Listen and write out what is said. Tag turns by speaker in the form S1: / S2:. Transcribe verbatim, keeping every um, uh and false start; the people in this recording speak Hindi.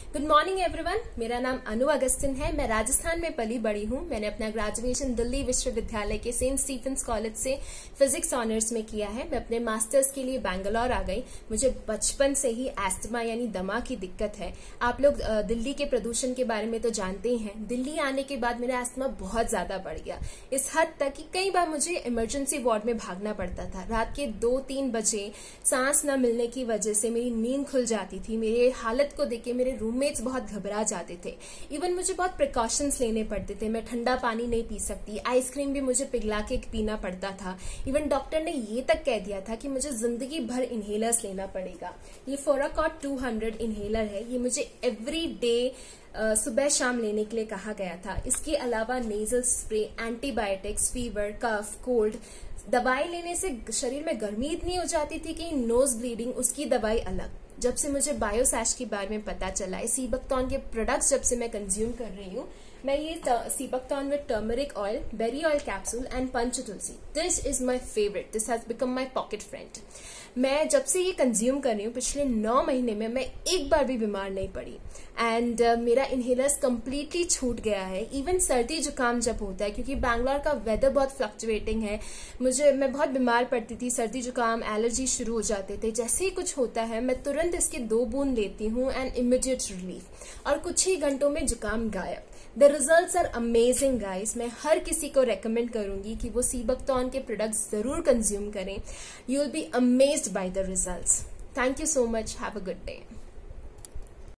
S1: Good morning everyone. मेरा नाम अनु अगस्तिन है। मैं राजस्थान में पली बड़ी हूँ। मैंने अपना ग्रेजुएशन दिल्ली विश्वविद्यालय के सेंट स्टीफेंस कॉलेज से फिजिक्स ऑनर्स में किया है। मैं अपने मास्टर्स के लिए बैंगलोर आ गई। मुझे बचपन से ही एस्थमा यानी दमा की दिक्कत है। आप लोग दिल्ली के प्रदूषण के बारे में तो जानते ही हैं। दिल्ली आने के बाद मेरा एस्थमा बहुत ज्यादा बढ़ गया, इस हद तक कि कई बार मुझे इमरजेंसी वार्ड में भागना पड़ता था। रात के दो तीन बजे सांस न मिलने की वजह से मेरी नींद खुल जाती थी। मेरे हालत को देख के मेरे रूममेट्स बहुत घबरा जाते थे। इवन मुझे बहुत प्रिकॉशंस लेने पड़ते थे। मैं ठंडा पानी नहीं पी सकती, आइसक्रीम भी मुझे पिघला के पीना पड़ता था। इवन डॉक्टर ने ये तक कह दिया था कि मुझे जिंदगी भर इनहेलर्स लेना पड़ेगा। ये फोराकॉट टू हंड्रेड इनहेलर है। ये मुझे एवरी डे सुबह शाम लेने के लिए कहा गया था। इसके अलावा nasal spray, antibiotics, fever, cough, cold दवाई लेने से शरीर में गर्मी इतनी हो जाती थी कि नोज ब्लीडिंग, उसकी दवाई अलग। जब से मुझे बायोसैश के बारे में पता चला, सीबकटॉन के प्रोडक्ट्स जब से मैं कंज्यूम कर रही हूँ, मैं ये sea buckthorn with turmeric oil, berry oil capsule and Panch Tulsi, this is my favourite. This has become my pocket friend. मैं जब से ये कंज्यूम कर रही हूँ, पिछले नौ महीने में मैं एक बार भी बीमार नहीं पड़ी। एंड uh, मेरा इनहेलर्स कम्प्लीटली छूट गया है। इवन सर्दी जुकाम जब होता है, क्योंकि बैंगलोर का वेदर बहुत फ्लक्चुएटिंग है, मुझे मैं बहुत बीमार पड़ती थी। सर्दी जुकाम, एलर्जी शुरू हो जाते थे। जैसे ही कुछ होता है मैं तुरंत इसके दो बूंद लेती हूँ एंड इमीडिएट रिलीफ, और कुछ ही घंटों में जुकाम गायब। The results are amazing guys. मैं हर किसी को रेकमेंड करूंगी कि वो सीबकटॉन के प्रोडक्ट्स जरूर कंज्यूम करें। You will be amazed by the results. Thank you so much. Have a good day.